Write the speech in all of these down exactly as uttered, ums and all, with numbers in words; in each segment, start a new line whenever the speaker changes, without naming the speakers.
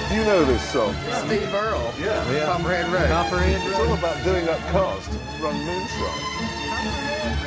You know this song?
Steve Earle.
Yeah.
yeah. Copperhead Road.
Copperhead
It's all about doing up cars to run moonshine.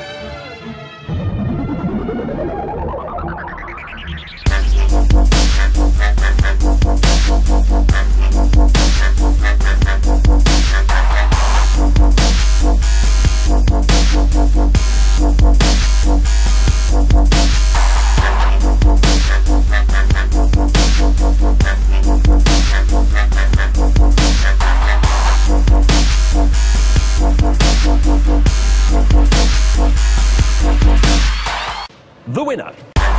The winner.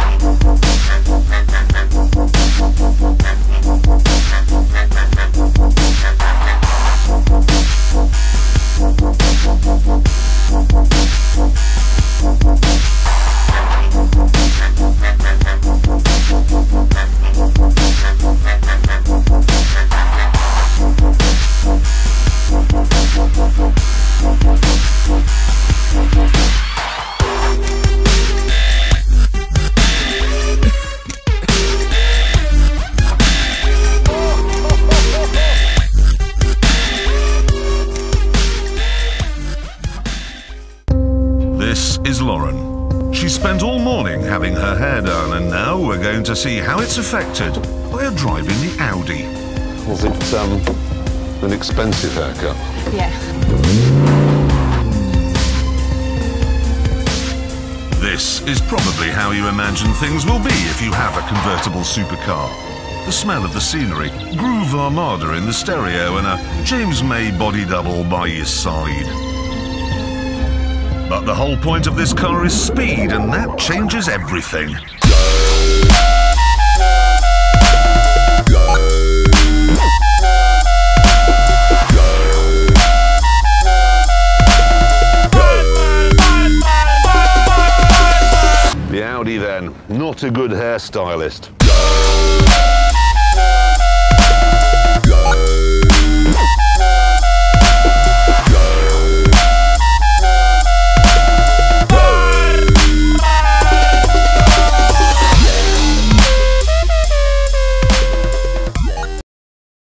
This is Lauren. She spent all morning having her hair done, and now we're going to see how it's affected by her driving the Audi.
Was it um, an expensive haircut?
Yeah.
This is probably how you imagine things will be if you have a convertible supercar. The smell of the scenery, Groove Armada in the stereo, and a James May body double by your side. But the whole point of this car is speed, and that changes everything.
The Audi then, not a good hairstylist.